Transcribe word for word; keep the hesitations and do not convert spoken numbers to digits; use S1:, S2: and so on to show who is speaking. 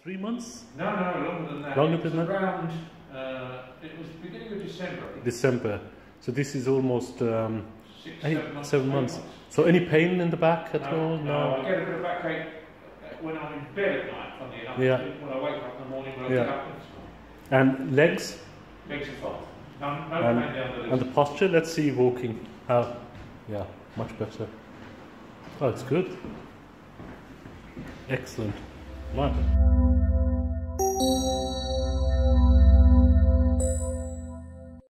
S1: three months?
S2: No, no, longer than that.
S1: Longer
S2: it was
S1: than that?
S2: around, uh, it was beginning of December. I think.
S1: December. So this is almost um,
S2: Six,
S1: eight,
S2: seven months.
S1: seven months. months. So any pain in the back at
S2: no,
S1: all?
S2: No,
S1: No.
S2: I get a bit of backache when I'm in bed at night, funny enough.
S1: Yeah.
S2: When I wake up in the morning, when I
S1: Yeah.
S2: get up.
S1: And legs?
S2: Legs are fine. No, no
S1: And,
S2: pain down the legs.
S1: and the posture? Let's see walking. How? Yeah, much better. Oh, it's good. Excellent. Right.